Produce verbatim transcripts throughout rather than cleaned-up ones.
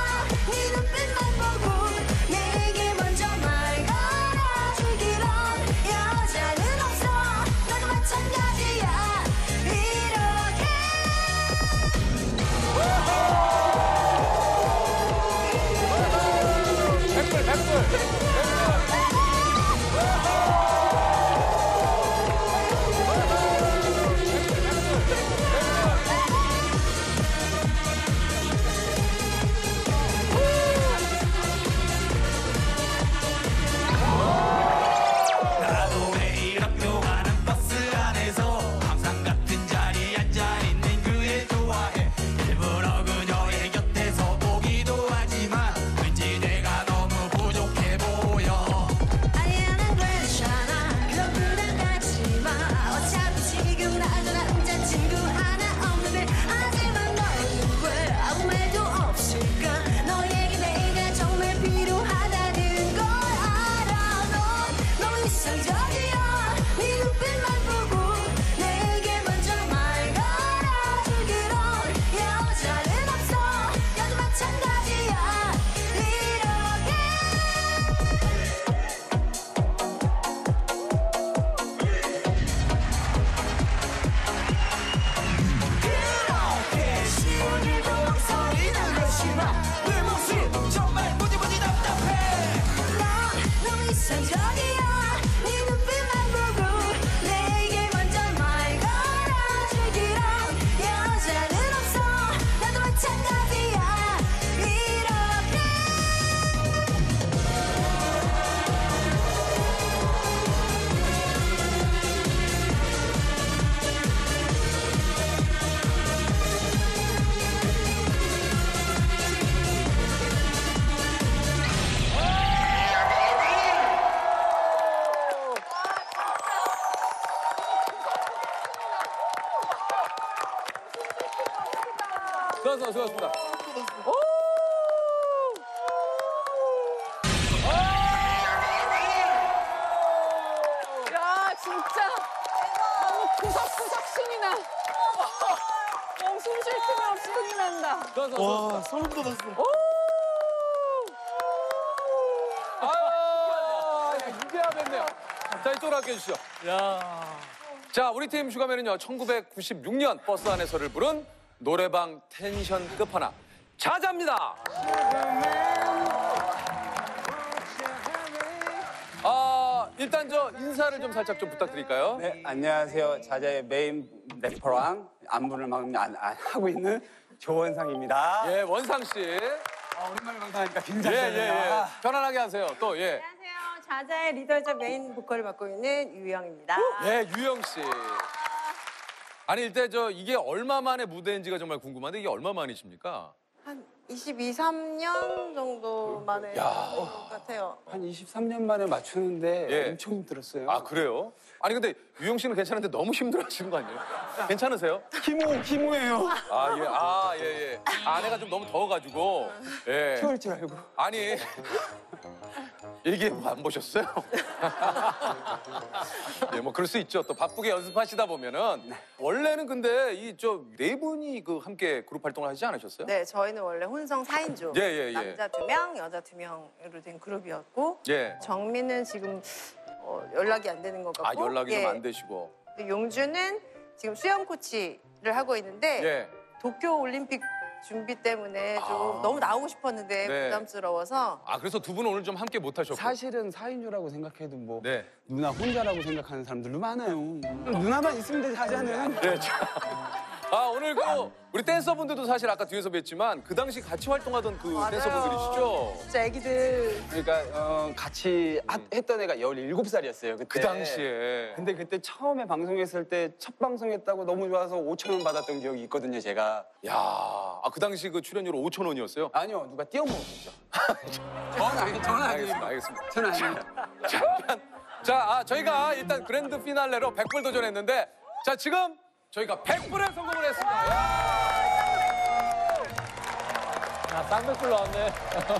네 눈빛만 보고 내게 먼저 말 걸어주기로 여자는 없어 나도 마찬가지야 이렇게 백불 백불 수고하셨습니다. 수고하셨습니다. 야, 진짜 너무 구석구석 신이 나. 너무 숨 쉴 틈이 없이 흥이 난다. 와, 소름 돋았어. 아, 이제 하겠네요. 자, 이쪽으로 함께 해주시죠. 야. 자, 우리 팀 슈가맨은요, 천구백구십육 년 버스 안에서를 부른 노래방 텐션 끝판왕 자자입니다. 아, 일단 저 인사를 좀 살짝 좀 부탁드릴까요? 네, 안녕하세요. 자자의 메인 래퍼랑 안무를 막 안, 안 하고 있는 조원상입니다. 예, 원상 씨. 아, 오랜만에 방송하니까 예, 긴장되네요. 예, 예. 편안하게 하세요. 또 예. 안녕하세요. 자자의 리더이자 메인 보컬을 맡고 있는 유영입니다. 예, 유영 씨. 아니, 일단 저 이게 얼마 만에 무대인지가 정말 궁금한데 이게 얼마 만이십니까? 한 이십이, 삼 년 정도 만에 것 같아요. 한 이십삼 년 만에 맞추는데 예. 엄청 힘들었어요. 아, 그래요? 아니, 근데 유영 씨는 괜찮은데 너무 힘들어 하시는 거 아니에요? 괜찮으세요? 키모, 키모예요. 아, 예, 아, 예, 예. 아내가 좀 너무 더워가지고. 예. 추울 줄 알고. 아니, 이게 뭐 안 보셨어요? 예, 뭐 그럴 수 있죠. 또 바쁘게 연습하시다 보면은. 원래는 근데 이 저 네 분이 그 함께 그룹 활동을 하시지 않으셨어요? 네, 저희는 원래 혼성 사 인조. 예, 예, 예. 남자 두 명, 여자 두 명으로 된 그룹이었고 예. 정민은 지금 어, 연락이 안 되는 것 같고 아, 연락이 예. 좀 안 되시고. 용주는 지금 수영 코치를 하고 있는데 예. 도쿄 올림픽 준비 때문에 좀 아. 너무 나오고 싶었는데 네. 부담스러워서 아, 그래서 두 분은 오늘 좀 함께 못 하셨고. 사실은 사인조라고 생각해도 뭐 네. 누나 혼자라고 생각하는 사람들도 많아요. 누나만 있으면 되지 하자는. 네, 자. 아, 오늘 그 우리 댄서분들도 사실 아까 뒤에서 뵀지만 그 당시 같이 활동하던 그 맞아요. 댄서분들이시죠? 진짜 애기들 그러니까 어, 같이 하- 했던 애가 열일곱 살이었어요 그때. 그 당시에. 근데 그때 처음에 방송했을 때 첫 방송했다고 너무 좋아서 오천 원 받았던 기억이 있거든요, 제가. 야, 아, 그 당시 그 출연료로 오천 원이었어요? 아니요, 누가 띄워먹었죠. 저는 아니, 저는 알겠습니다, 아니에요. 알겠습니다. 저는 아니에요. 자, 자, 아, 저희가 일단 그랜드 피날레로 백 불 도전했는데, 자, 지금 저희가 백 불에 성공을 했습니다. 아, 쌍백불 나왔네.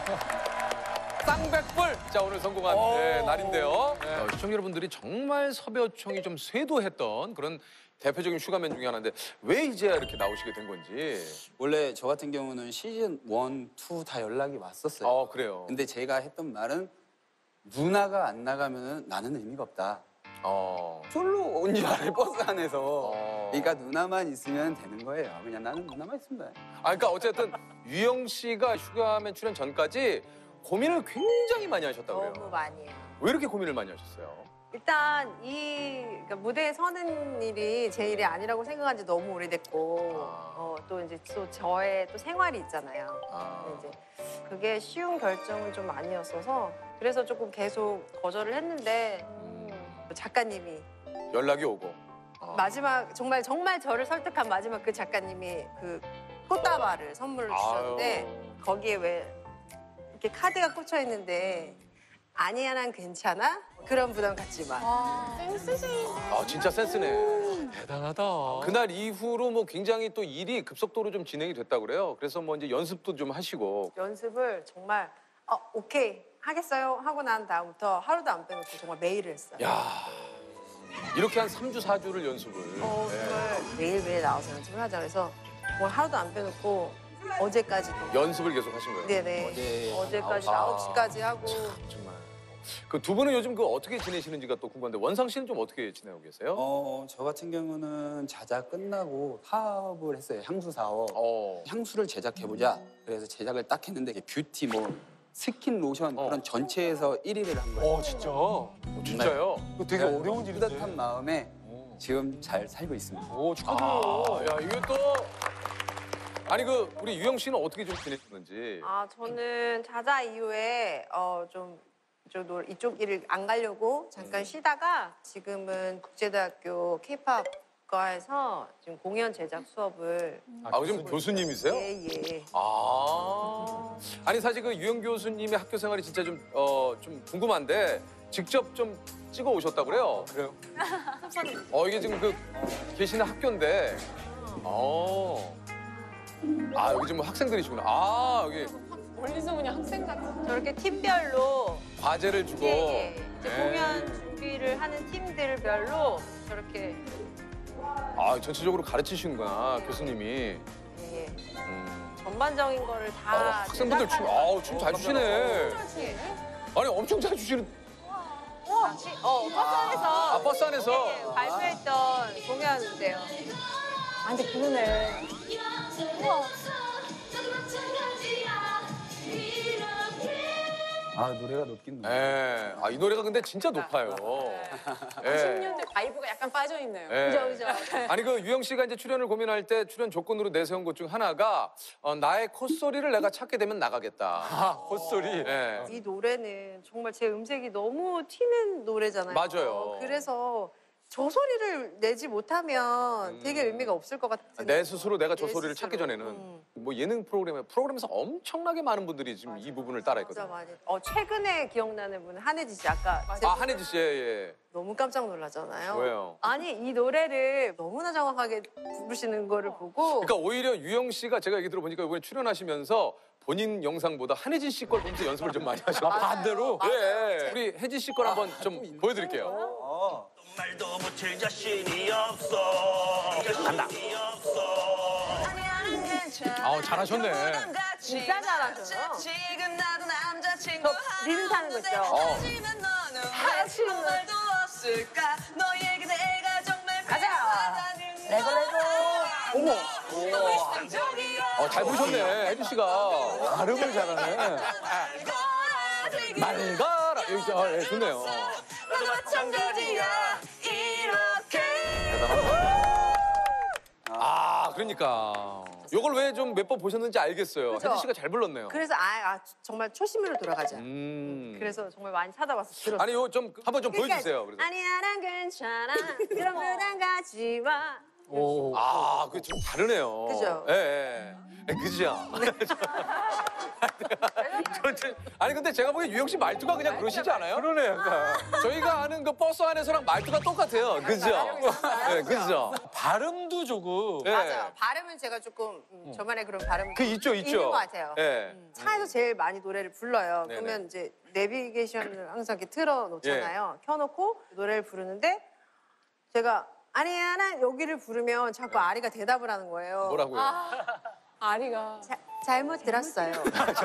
쌍백불! 자, 오늘 성공한 네, 날인데요. 어, 시청자 여러분들이 정말 섭외 요청이 좀 쇄도했던 그런 대표적인 슈가맨 중에 하나인데 왜 이제야 이렇게 나오시게 된 건지. 원래 저 같은 경우는 시즌 일, 이 다 연락이 왔었어요. 어, 그래요. 근데 제가 했던 말은 누나가 안 나가면 나는 의미가 없다. 어. 솔로 온 줄 알아요, 버스 안에서. 어. 그러니까 누나만 있으면 되는 거예요. 그냥 나는 누나만 있으면 돼. 아, 그러니까 어쨌든 유영 씨가 슈가맨 출연 전까지 고민을 굉장히 많이 하셨다고 너무 그래요. 많이 해요. 왜 이렇게 고민을 많이 하셨어요? 일단 이 그러니까 무대에 서는 일이 제 일이 아니라고 생각한 지 너무 오래됐고 아. 어, 또 이제 또 저의 또 생활이 있잖아요. 아. 근데 이제 그게 쉬운 결정은 좀 아니었어서 그래서 조금 계속 거절을 했는데 음, 작가님이 연락이 오고. 아. 마지막 정말 정말 저를 설득한 마지막 그 작가님이 그 꽃다발을 선물로 주셨는데 아유. 거기에 왜 이렇게 카드가 꽂혀 있는데 아니야 난 괜찮아? 그런 부담 갖지 마. 와, 센스쟁이. 아, 진짜 센스네. 대단하다. 그날 이후로 뭐 굉장히 또 일이 급속도로 좀 진행이 됐다고 그래요. 그래서 뭐 이제 연습도 좀 하시고. 연습을 정말 어, 오케이 하겠어요 하고 난 다음부터 하루도 안 빼놓고 정말 매일을 했어요. 야 이렇게 한 삼 주, 사 주를 연습을. 어, 정말 매일매일 나와서 연습을 하자 그래서 정말 하루도 안 빼놓고 어제까지도. 연습을 계속 하신 거예요. 네네. 어제 어제까지 아. 아홉 시까지 하고. 정말. 그 두 분은 요즘 그 어떻게 지내시는지가 또 궁금한데 원상 씨는 좀 어떻게 지내고 계세요? 어, 저 같은 경우는 자자 끝나고 사업을 했어요. 향수 사업. 어. 향수를 제작해보자. 그래서 제작을 딱 했는데 이게 뷰티 뭐 스킨 로션 어. 그런 전체에서 일 위를 한 거예요. 어, 진짜? 진짜요? 이거 되게 그래서 어려운 일인데. 뿌듯한 마음에 지금 잘 살고 있습니다. 오, 축하드려요. 아, 야 이게 또 아니 그 우리 유영 씨는 어떻게 좀 지내시는지. 아 저는 자자 이후에 어, 좀 이쪽, 노- 이쪽 일을 안 가려고 잠깐 쉬다가 지금은 국제대학교 케이팝과에서 지금 공연 제작 수업을 아 요즘 교수님이세요? 예예. 아 아니 사실 그 유영 교수님의 학교 생활이 진짜 좀 어 좀 궁금한데 직접 좀 찍어 오셨다고 그래요. 그래요? 어 이게 지금 그 계시는 학교인데. 어. 아 여기 지금 학생들이시구나. 아 여기 멀리서 그냥 학생 같은. 저렇게 팀별로 과제를 주고. 예, 예. 이제 네. 공연 준비를 하는 팀들별로 저렇게 아 전체적으로 가르치시는구나 교수님이. 예, 예. 음. 전반적인 거를 아, 다 학생분들 춤, 아우 춤 잘 추시네. 아니 엄청 잘 추시는. 어 버스 안에서 아 버스 안에서. 예, 발표했던 공연인데요. 아, 근데 그러네. 아 노래가 높긴 높네. 예. 아이 노래가 근데 진짜 높아요. 예. 십 년대 바이브가 약간 빠져 있네요. 예. 그죠 그죠. 아니 그 유영 씨가 이제 출연을 고민할 때 출연 조건으로 내세운 것 중 하나가 어, 나의 콧소리를 내가 찾게 되면 나가겠다. 아, 콧소리. 예. 이 노래는 정말 제 음색이 너무 튀는 노래잖아요. 맞아요. 그래서 저 소리를 내지 못하면 되게 음. 의미가 없을 것 같은. 내 스스로 내가 저 내 소리를 스스로. 찾기 전에는 음. 뭐 예능 프로그램에 프로그램에서 엄청나게 많은 분들이 지금 이 부분을 진짜 따라했거든요. 많이. 어 최근에 기억나는 분은 한혜지 씨 아까 제 아 한혜지 씨, 예, 예. 너무 깜짝 놀라잖아요. 왜요? 아니 이 노래를 너무나 정확하게 부르시는 거를 보고 그러니까 오히려 유영 씨가 제가 얘기 들어보니까 이번에 출연하시면서 본인 영상보다 한혜진 씨 걸 보면서 연습을 좀 많이 하셨고 반대로. 예. 우리 혜진 씨 걸 한번 좀 보여드릴게요. 어. 말도 못할 자신이 없어. 간다. 아 잘하셨네. 진짜 잘하셔요. 지금 나도 남자친구 저 리듬 타는 거 있죠? 어. 하지만 너는 하나씩은. 왜 아무 말도 없을까 너에게 내가 정말 가자. 필요하다는 레고 레고. 어, 잘 보셨네, 혜진 씨가. 발음을 잘하네. 말가라. 여기 있죠. 아, 예, 좋네요. 나도 마찬가지야 이렇게 아, 그러니까. 요걸 왜 좀 몇 번 보셨는지 알겠어요. 그죠? 혜진 씨가 잘 불렀네요. 그래서 아, 아 정말 초심으로 돌아가자. 음. 그래서 정말 많이 찾아봐서 들었어요. 아니, 요 좀 한번 좀 보여주세요. 그래서. 아니야 난 괜찮아. 그런 부담 갖지 마. 오. 아, 그 좀 다르네요. 그죠? 예, 예. 예, 그죠? 저, 저, 아니, 근데 제가 보기엔 유영 씨 말투가 그냥 그러시지 않아요? 그러네, 약간. 저희가 아는 그 버스 안에서랑 말투가 똑같아요. 그죠? 예, 그죠? 발음도 조금. 예. 맞아요. 발음은 제가 조금 음, 저만의 그런 발음이 그 있죠, 있죠. 있는 것 같아요. 예. 음. 차에서 제일 많이 노래를 불러요. 네네. 그러면 이제 내비게이션을 항상 이렇게 틀어놓잖아요. 예. 켜놓고 노래를 부르는데 제가 아리아나 여기를 부르면 자꾸 아리가 대답을 하는 거예요. 뭐라고요? 아리가. 자, 잘못 들었어요.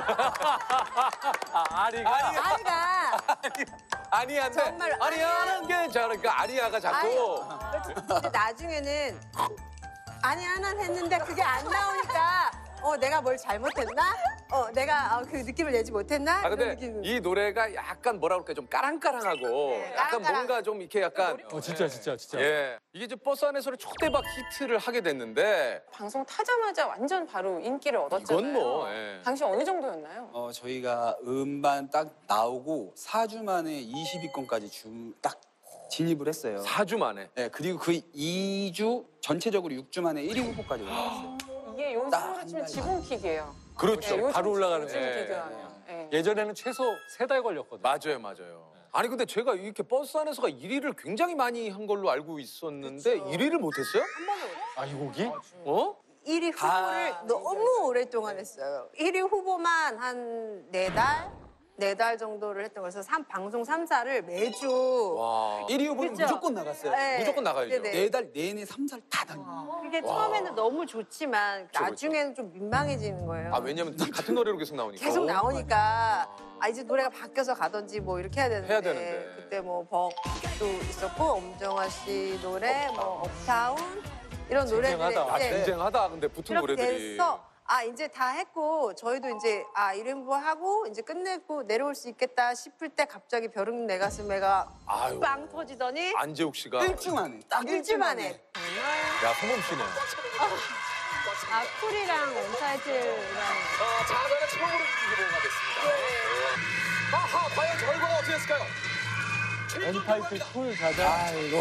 아, 아리가. 아리가 아니야인데 정말 아니야는 게 그러니까 아리아가 자꾸 근데 나중에는 아리아나 했는데 그게 안 나오니까 어 내가 뭘 잘못했나? 어 내가 어, 그 느낌을 내지 못했나? 아 근데 이런 느낌. 이 노래가 약간 뭐라 그럴까 좀 까랑까랑하고 네, 약간 까랑까랑. 뭔가 좀 이렇게 약간 어, 진짜, 진짜, 진짜. 예 이게 이제 버스 안에서는 초대박 히트를 하게 됐는데 방송 타자마자 완전 바로 인기를 얻었잖아요. 이건 뭐 예. 당시 어느 정도였나요? 어, 저희가 음반 딱 나오고 사 주 만에 이십 위권까지 주, 딱 진입을 했어요. 사 주 만에 네, 그리고 그 이 주 전체적으로 육 주 만에 일 위 후보까지 올라갔어요. 이게 요즘으로 딱 치면 한 지붕킥이에요. 그렇죠 네, 요즘 바로 올라가는 지붕 거예요. 킥이에요. 네. 예전에는 최소 세 달 걸렸거든요. 맞아요 맞아요 아니 근데 제가 이렇게 버스 안에서가 일 위를 굉장히 많이 한 걸로 알고 있었는데 일 위를 못했어요? 아, 이 곡이? 어? 일 위 후보를 너무 오랫동안 했어요. 일 위 후보만 한 네 달? 네 달 정도를 했던 거여서 삼, 방송 삼 사를 매주 와 일 위 후보는 그쵸? 무조건 나갔어요. 네. 무조건 나가야죠. 네네. 네 달 내내 삼 살 다 다니고. 그게 처음에는 너무 좋지만 그쵸, 나중에는 좀 민망해지는 거예요. 아 왜냐면 같은 노래로 계속 나오니까 계속 나오니까 아 이제 노래가 바뀌어서 가던지 뭐 이렇게 해야 되는데, 해야 되는데. 그때 뭐 벅도 있었고 엄정화 씨 노래 뭐 업타운 이런 노래들이 쟁쟁하다. 아 네, 쟁쟁하다 근데 붙은 이렇게 노래들이 돼서 아 이제 다 했고 저희도 이제 아 이름 하고 이제 끝내고 내려올 수 있겠다 싶을 때 갑자기 벼룩 내 가슴에가 아유. 빵 터지더니 안재욱 씨가 일주 만에 딱 일주 만에 야 소범 씨네 아 쿨이랑 온타이틀이랑 자, 자가는 처음으로 후보가 됐습니다. 아하, 과연 결과가 어떻게 됐을까요? 엔타이틀 쿨 자자. 아이고.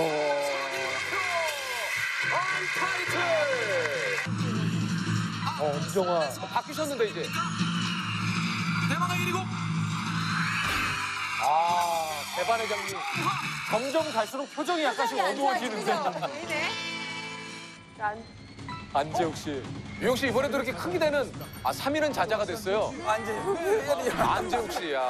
언타이틀! 어, 엄정화. 바뀌셨는데 이제. 대망의 일 위고 아, 대반의 장미. 점점 갈수록 표정이 약간씩 어두워지는데. 보이네. 난 안재욱 씨. 유영 씨 이번에도 이렇게 큰 기대는 아, 삼 위는 자자가 됐어요. 완전. 안재욱 씨, 야.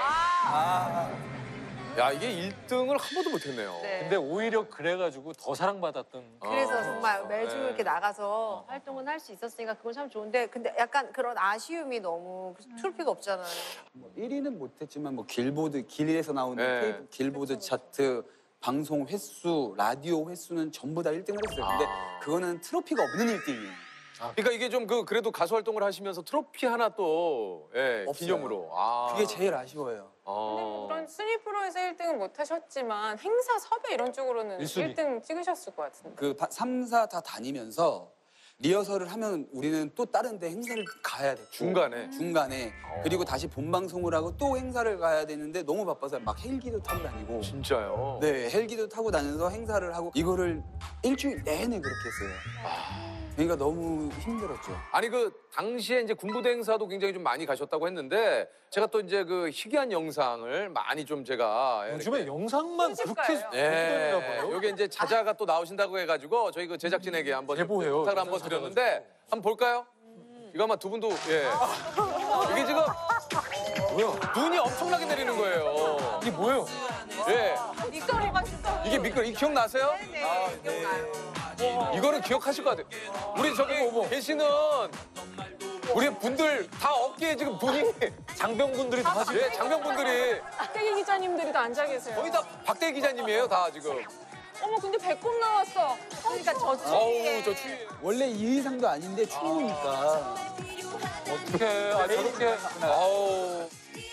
야, 이게 일 등을 한 번도 못했네요. 네. 근데 오히려 그래가지고 더 사랑받았던. 그래서 어. 정말 매주 네. 이렇게 나가서 활동은 할 수 있었으니까 그건 참 좋은데 근데 약간 그런 아쉬움이 너무 트로피가 없잖아요. 뭐 일 위는 못했지만 뭐 길보드 길에서 나오는 네. 테이프, 길보드 차트 방송 횟수 라디오 횟수는 전부 다 일 등을 했어요. 근데 아. 그거는 트로피가 없는 일 등이에요. 그러니까 이게 좀 그 그래도 가수 활동을 하시면서 트로피 하나 또 예, 없어요. 기념으로. 아. 그게 제일 아쉬워요. 어. 그런 순위 프로에서 일 등은 못 하셨지만 행사 섭외 이런 쪽으로는 일 순위. 일 등 찍으셨을 것 같은데. 그 삼 사 다 다니면서 리허설을 하면 우리는 또 다른 데 행사를 가야 돼. 중간에. 중간에. 어. 그리고 다시 본방송을 하고 또 행사를 가야 되는데 너무 바빠서 막 헬기도 타고 다니고. 진짜요? 네, 헬기도 타고 다니면서 행사를 하고 이거를 일주일 내내 그렇게 했어요. 그러니까 너무 힘들었죠. 아니 그 당시에 이제 군부대 행사도 굉장히 좀 많이 가셨다고 했는데 제가 또 이제 그 희귀한 영상을 많이 좀 제가 예, 요즘에 이렇게- 영상만 그렇게 순식가예요. 예, 나 봐요. 요게 이제 자자가 또 나오신다고 해가지고 저희 그 제작진에게 한번 좀 제보해요. 부탁을 한번 드렸는데 한번 볼까요? 이거 아마 두 분도 예 이게 지금 뭐야 눈이 엄청나게 내리는 거예요. 이게 뭐예요? 예 미끄러가 진짜. 이게 미끄러 이 기억나세요? 네, 아, 기억나요. 이거는 기억하실 것 같아요. 우리 저기 계시는 우리 분들 다 어깨에 지금 눈이 장병분들이 다 지금 예 장병분들이 박대기 기자님들이 다 앉아 계세요. 거의 다 박대 기자님이에요 다 지금. 어머 근데 배꼽 나왔어. 그러니까 저 어우 추위에 저 추위. 원래 이 의상도 아닌데 추우니까. 어떻게 아, 저렇게 아우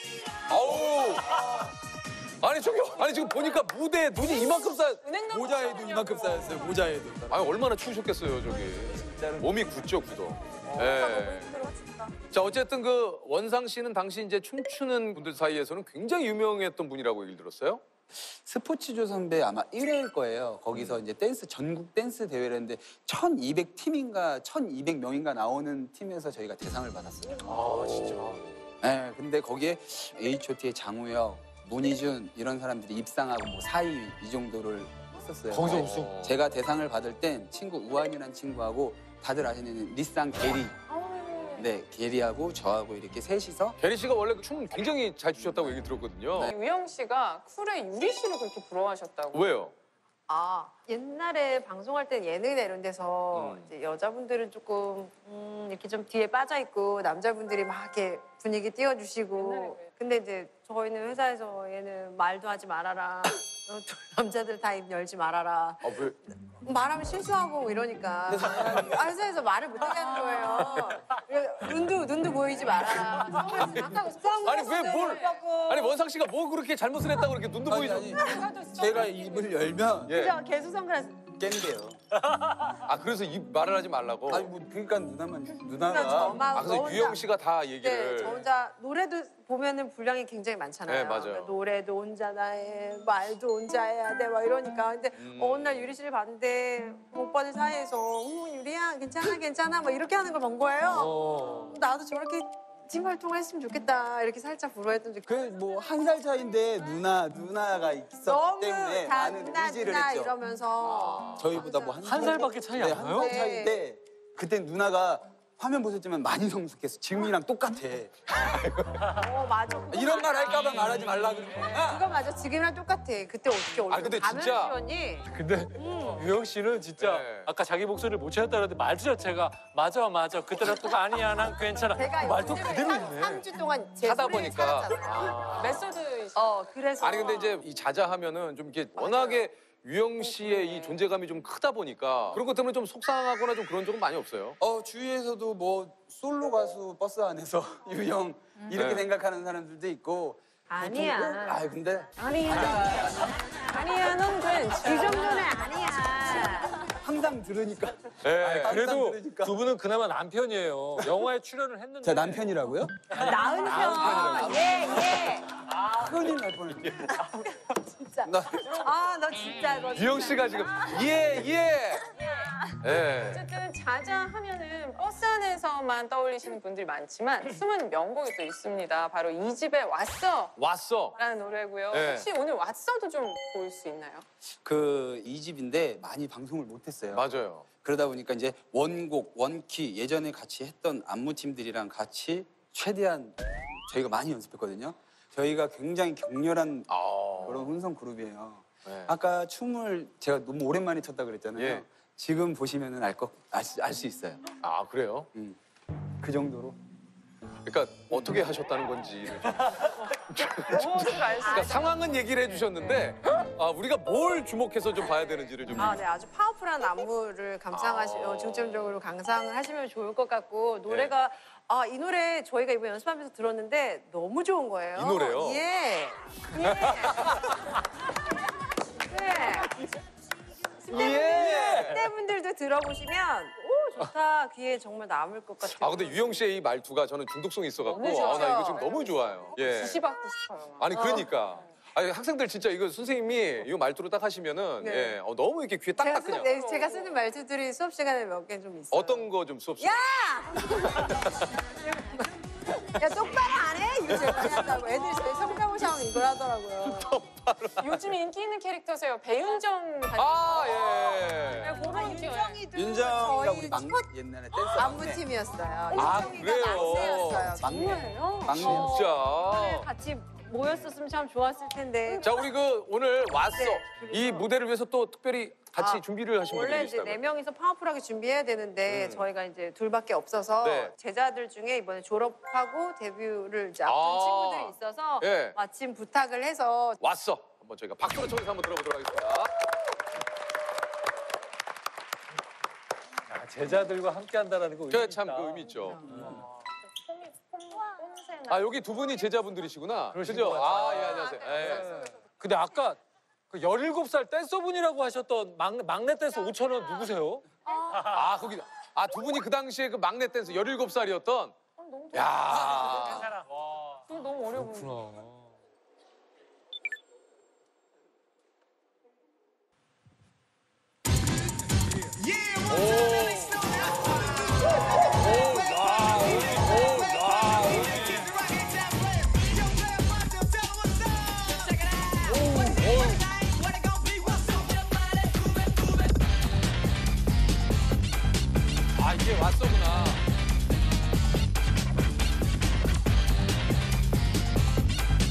아우. 아니 저기 아니 지금 보니까 무대에 눈이 이만큼 쌓여. 은행나무 모자에도 이만큼 쌓였어요. 모자에도. 아니 얼마나 추우셨겠어요 저기. 몸이 굳죠 굳어. 예. 자 어쨌든 그 원상 씨는 당시 이제 춤추는 분들 사이에서는 굉장히 유명했던 분이라고 얘기를 들었어요. 스포츠조 선배 아마 일 회일 거예요. 거기서 이제 댄스 전국 댄스 대회를 했는데 천이백 팀인가 천이백 명인가 나오는 팀에서 저희가 대상을 받았어요. 아 진짜. 네, 근데 거기에 에이치 오 티의 장우혁, 문희준 이런 사람들이 입상하고 뭐 사 위 이 정도를 했었어요. 거기서 네. 우승. 제가 대상을 받을 땐 친구 우한이라는 친구하고 다들 아시는 리쌍 게리. 네, 게리하고 저하고 이렇게 셋이서 게리 씨가 원래 춤 굉장히 잘 추셨다고 얘기 들었거든요. 네. 우영 씨가 쿨의 유리 씨를 그렇게 부러워하셨다고. 왜요? 아 옛날에 방송할 땐 예능이나 이런 데서 음. 이제 여자분들은 조금 음, 이렇게 좀 뒤에 빠져 있고 남자분들이 막 이렇게 분위기 띄워주시고 근데 이제 저희는 회사에서 얘는 말도 하지 말아라 어, 또 남자들 다 입 열지 말아라 아, 왜? 말하면 실수하고 이러니까 아, 회사에서 말을 못하게 하는 거예요. 눈도 눈도 보이지 말아라. 아니 왜 뭘? 아니 원상 씨가 뭐 그렇게 잘못을 했다고 그렇게 눈도 아니, 보이죠? 아니, 제가 입을 열면 예. 그죠? 개수 선글라스. 깬대요. 아 그래서 입 말을 하지 말라고. 아니 뭐 그러니까 누나만 그러니까 누나가 저만 아 그래서 너 유영 혼자- 씨가 다 네, 얘기를. 저 혼자 노래도 보면은 분량이 굉장히 많잖아요. 네, 맞아요. 그러니까 노래도 혼자 다 해, 말도 혼자 해야 돼, 막 이러니까. 근데 음. 어느 날 유리 씨를 봤는데 오빠들 사이에서 어머 유리야 괜찮아 괜찮아 막 이렇게 하는 걸 본 거예요. 어. 나도 저렇게 팀 활동을 했으면 좋겠다 이렇게 살짝 불어했던 적이 그 뭐 한 살 차인데 누나 누나가 있었기 너무 때문에 다 많은 누나 의지를 누나 했죠. 이러면서 저희보다 뭐 한 살밖에 차이 안 네, 나요? 한살 차인데 그때 누나가 화면 보셨지만 많이 성숙했어. 지금이랑 똑같아. 어 맞아 그거 이런 말 맞아. 할까봐 말하지 말라 그래. 그거 맞아 지금이랑 똑같아 그때 어떻게 얼굴 아, 근데 가면 진짜- 씌웠니? 근데 유영 씨는 진짜 네. 아까 자기 목소리를 못 찾았다 그랬는데 말투 자체가 맞아 맞아 그때랑 똑 아니야 난 괜찮아 제가 말투 요즘에 그대로 삼- 있네. 삼 주 동안 제 하다 소리를 보니까. 찾았잖아요. 메소드 어 그래서 아니 근데 이제 이 자자하면은 좀 이게 워낙에 유영 씨의 이 존재감이 좀 크다 보니까 그런 것 때문에 좀 속상하거나 좀 그런 적은 많이 없어요. 어 주위에서도 뭐 솔로 가수 버스 안에서 유형 이렇게 네. 생각하는 사람들도 있고. 아니야. 아 근데 아니야. 아니야, 넌 그래. 이 정도는 아니야. 항상 들으니까. 네. 그래도 그러니까. 두 분은 그나마 남편이에요. 영화에 출연을 했는데. 제 남편이라고요? 나은 편. 예 예. 큰일 날 뻔했네. 진짜. 나 아 너 진짜 너. 유영 씨가 지금 예 예. 예. 어쨌든 자자 하면은 버스 안에서만 떠올리시는 분들이 많지만 숨은 명곡이 또 있습니다. 바로 이 집에 왔어! 왔어. 라는 노래고요. 네. 혹시 오늘 왔어도 좀 볼 수 있나요? 그 이 집인데 많이 방송을 못했어요. 맞아요. 그러다 보니까 이제 원곡, 원키 예전에 같이 했던 안무팀들이랑 같이 최대한 저희가 많이 연습했거든요. 저희가 굉장히 격렬한 아. 그런 혼성 그룹이에요. 네. 아까 춤을 제가 너무 오랜만에 췄다 그랬잖아요. 예. 지금 보시면은 알거알 수 있어요. 아 그래요? 음. 그 정도로. 그러니까 어떻게 하셨다는 건지. 무엇을 알수 그러니까 상황은 얘기를 해주셨는데 아, 우리가 뭘 주목해서 좀 봐야 되는지를 좀. 아, 네, 아주 파워풀한 안무를 감상하시, 아. 어, 중점적으로 감상을 하시면 좋을 것 같고 노래가 아, 이 노래 저희가 이번 연습하면서 들었는데 너무 좋은 거예요. 이 노래요? 예. 예. 네. 예. 그때 분들도 들어보시면 오 좋다 귀에 정말 남을 것 같아요. 아 근데 유영 씨의 이 말투가 저는 중독성이 있어갖고 너무 좋아요. 아, 나 이거 지금 너무 좋아요. 예. 지시받고 싶어요. 막. 아니 그러니까. 아니 학생들 진짜 이거 선생님이 이 말투로 딱 하시면은 네. 예, 어, 너무 이렇게 귀에 제가, 딱딱 쓰, 그냥. 네, 제가 쓰는 말투들이 수업 시간에 몇 개 좀 있어요. 어떤 거 좀 수업 시간. 야 똑바로 안 해? 이거 제가 한다고 애들이 저희 성대모사 하면 이걸 하더라고요. 요즘 인기 있는 캐릭터세요. 배윤정 같은 아 예. 그런 인기가 윤정이도 윤정이가 저희 우리 막 첫 옛날에 댄서 안무팀이었어요. 아, 윤정이가 그래요? 막내였어요. 막내. 거예요. 막내. 진짜. 같이 모였었으면 참 좋았을 텐데. 자 우리 그 오늘 왔어. 네, 이 무대를 위해서 또 특별히 같이 아, 준비를 하신 분들이 원래 이제 계시다고요. 네 명이서 파워풀하게 준비해야 되는데 음. 저희가 이제 둘밖에 없어서 네. 제자들 중에 이번에 졸업하고 데뷔를 이제 앞둔 아. 친구들이 있어서 예. 마침 부탁을 해서 왔어. 한번 저희가 박수로 청해서 한번 들어보도록 하겠습니다. 아, 제자들과 함께 한다는 거 의미 그게 참 있다. 그 의미 있죠. 폼이 폼새나. 아 여기 두 분이 제자분들이시구나. 그러신 그죠? 것 같아요. 아 예 안녕하세요. 예. 근데 아까 그 열일곱 살 댄서분이라고 하셨던 막내, 막내 댄서 오천 원 누구세요? 아 거기 아 두 분이 그 당시에 그 막내 댄서 열일곱 살이었던. 너무 야. 너무, 너무 어려 보여. 그렇구나. 아 이게 왔어구나.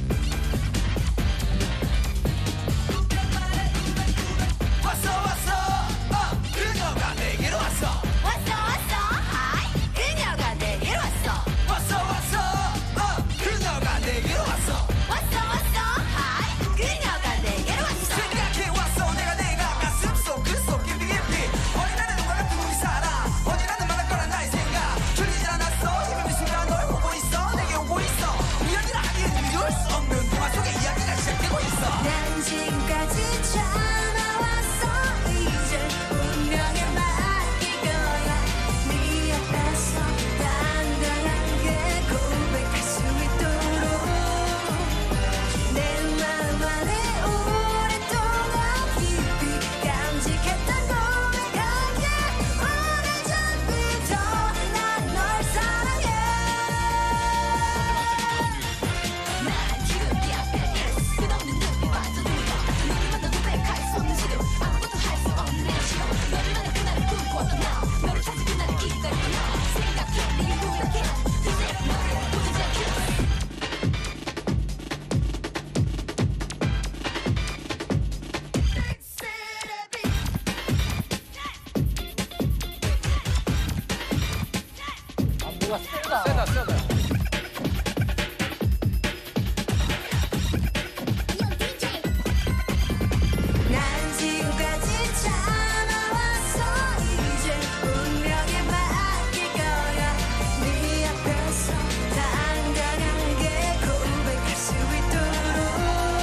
지금까지 참아왔어 이제 운명에 맡길 거야 네 옆에서 당당하게 고백할 수 있도록 내 마음 안에 오랫동안 깊이 간직했던 고백할게 오래전부터 난 널 사랑해 난 지금 네 앞에 있어 끝없는 눈빛 완전 울어 누구보다 고백할 수 없는 지금 아무것도 할 수 없는 내 시간 너를 만난 그날을 꿈꿔도 나 너를 찾은 그날을 기다리고 나 생각해 네 무력해 이제 너를 보지 않게 안무가 세다. 세다 세다. 난 지금까지 참아왔어 이제 운명에 맡길 거야 네 앞에서 당당하게 고백할 수 있도록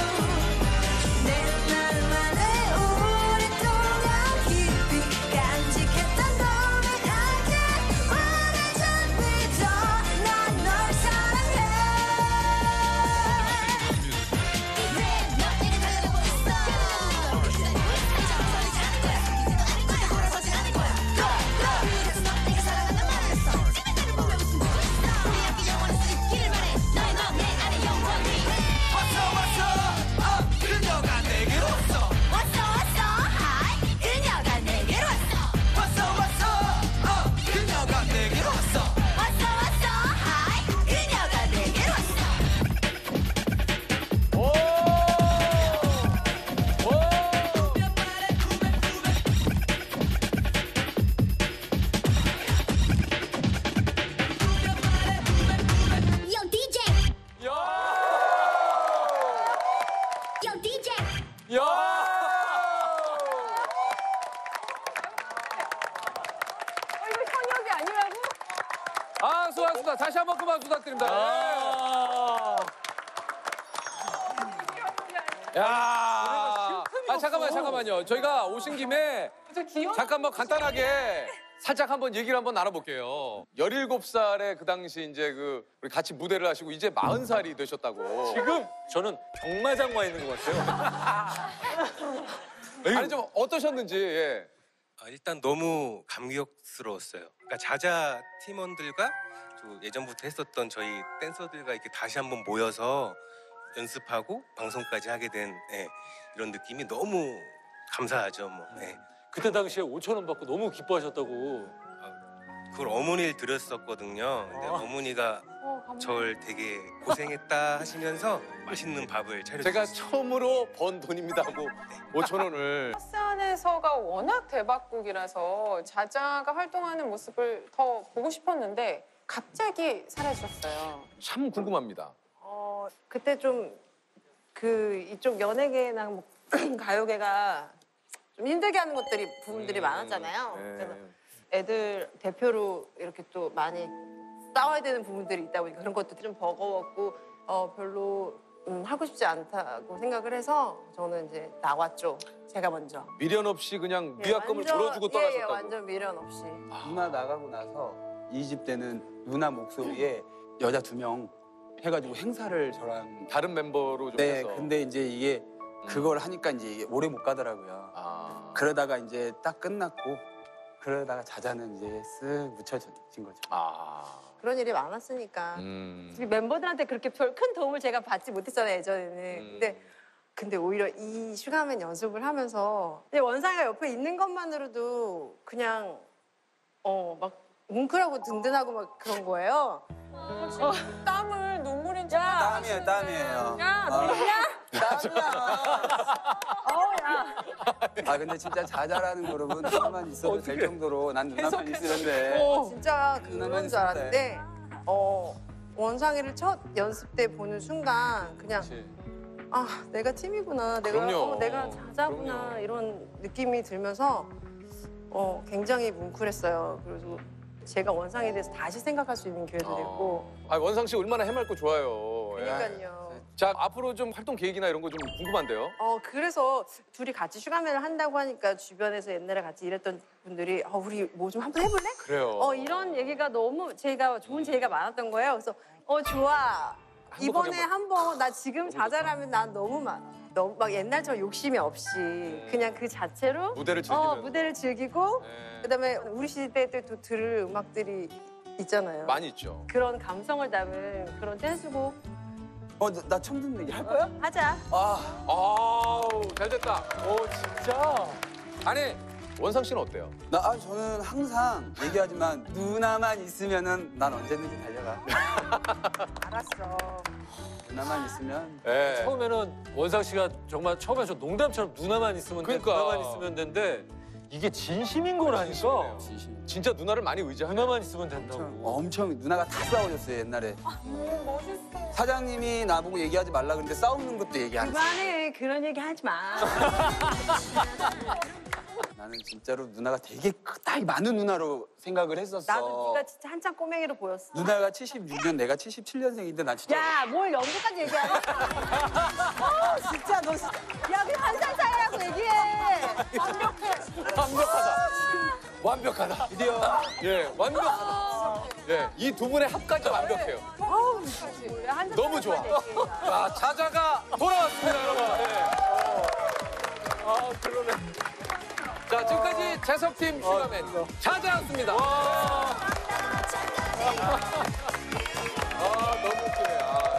내 마음 안에 오랫동안 깊이 간직했던 고백할게 오래전부터 난 널 사랑해 이제 너에게 달려가고 있어 Yo 디제이 Yo 디제이 야! 어, 이거 현역이 아니라고? 아 수고하셨습니다. 다시 한번 그만 부탁드립니다. 아. 야. 아 잠깐만 잠깐만요. 저희가 오신 김에 저 귀여워. 잠깐 뭐 간단하게 살짝 한번 얘기를 한번 나눠볼게요. 열일곱 살에 그 당시 이제 그 우리 같이 무대를 하시고 이제 마흔 살이 되셨다고. 지금 저는 경마장 와 있는 것 같아요. 아니 좀 어떠셨는지. 예. 아, 일단 너무 감격스러웠어요. 그러니까 자자 팀원들과 또 예전부터 했었던 저희 댄서들과 이렇게 다시 한번 모여서 연습하고 방송까지 하게 된 예, 이런 느낌이 너무 감사하죠. 뭐. 예. 그때 당시에 오천 원 받고 너무 기뻐하셨다고. 그걸 어머니를 드렸었거든요. 근데 아. 어머니가 저를 되게 고생했다 하시면서 맛있는 밥을 차려주셨어요. 제가 처음으로 번 돈입니다 하고 오천 원을. 헬스안에서가 워낙 대박곡이라서 자자가 활동하는 모습을 더 보고 싶었는데 갑자기 사라졌어요. 참 궁금합니다. 어, 그때 좀 그 이쪽 연예계나 뭐 가요계가 좀 힘들게 하는 것들이 부분들이 음, 많았잖아요. 네. 그래서 애들 대표로 이렇게 또 많이 싸워야 되는 부분들이 있다 보니까 그런 것도 좀 버거웠고 어, 별로 음, 하고 싶지 않다고 생각을 해서 저는 이제 나왔죠. 제가 먼저. 미련 없이 그냥 예, 위약금을 완전- 물어주고 예, 떠나셨다고. 예, 완전 미련 없이. 누나 나가고 나서 이 집 때는 누나 목소리에 여자 두 명 해가지고 행사를 저랑 다른 멤버로 좀 네, 해서. 근데 이제 이게 그걸 하니까 이제 이게 오래 못 가더라고요. 아. 그러다가 이제 딱 끝났고 그러다가 자자는 이제 쓱 묻혀진 거죠. 아. 그런 일이 많았으니까. 음. 우리 멤버들한테 그렇게 별 큰 도움을 제가 받지 못했잖아요, 예전에는. 음. 근데 근데 오히려 이 슈가맨 연습을 하면서 근데 원상이가 옆에 있는 것만으로도 그냥 어 막 뭉클하고 든든하고 막 그런 거예요. 어, 땀을 눈물인 척. 땀이에요, 땀이에요. 야, 아. 너냐? 땀이야. 어우, 야. 아 근데 진짜 자자라는 그룹은 누나만 있어도 될 정도로 난 누나만 있으는데. 어. 진짜 누나만 그런 줄 있을 알았는데 어 원상이를 첫 연습 때 보는 순간 그냥 그렇지. 아 내가 팀이구나, 내가 그럼요. 어, 내가 자자구나 그럼요. 이런 느낌이 들면서 어 굉장히 뭉클했어요. 그래서 제가 원상에 대해서 다시 생각할 수 있는 기회도 됐고. 아 원상 씨 얼마나 해맑고 좋아요. 예. 그러니까요. 자, 앞으로 좀 활동 계획이나 이런 거 좀 궁금한데요. 어 그래서 둘이 같이 슈가맨을 한다고 하니까 주변에서 옛날에 같이 일했던 분들이 어 우리 뭐 좀 한번 해볼래? 그래요. 어 이런 얘기가 너무 제가 좋은 제의가 많았던 거예요. 그래서 어 좋아. 이번에 한번 나 지금 자잘하면 난 너무 막 너무 막 옛날처럼 욕심이 없이 그냥 그 자체로 무대를 즐기면서. 어 무대를 즐기고 네. 그다음에 우리 시대 때 또 들을 음악들이 있잖아요. 많이 있죠. 그런 감성을 담은 그런 댄스곡 어, 나, 나 처음 듣는 얘기 할 거야? 하자. 아, 아우, 잘 됐다. 오 진짜. 아니, 원상 씨는 어때요? 나 아, 저는 항상 얘기하지만 누나만 있으면은 난 언제든지 달려가. 알았어. 누나만 있으면. 네. 처음에는 원상 씨가 정말 처음에 저 농담처럼 누나만 있으면 돼, 그러니까. 누나만 있으면 된대. 이게 진심인 거라니까. 진심. 진짜 누나를 많이 의지하는. 누나만 있으면 된다고. 엄청 누나가 다 싸워줬어요 옛날에. 사장님이 나보고 얘기하지 말라 그랬는데 싸우는 것도 얘기 안 했어. 그만해. 그런 얘기 하지 마. 나는 진짜로 누나가 되게 크다 많은 누나로 생각을 했었어. 나도 네가 진짜 한참 꼬맹이로 보였어. 누나가 칠십육 년, 내가 칠십칠 년생인데 난 진짜. 야, 뭘 연도까지 얘기하냐? 어, 진짜 너 진짜. 야, 그냥 한 살 차이라고 얘기해. 완벽해. 완벽하다. 완벽하다. 드디어. 예, 완벽하다. 예, 이 두 분의 합까지 완벽해요. 어우, 한살 너무 좋아. 자, 자자가 돌아왔습니다, 여러분. 예. 아 그러네. 자, 지금까지 재석팀 슈가맨 자자였습니다. 아, 너무 웃기네. 아.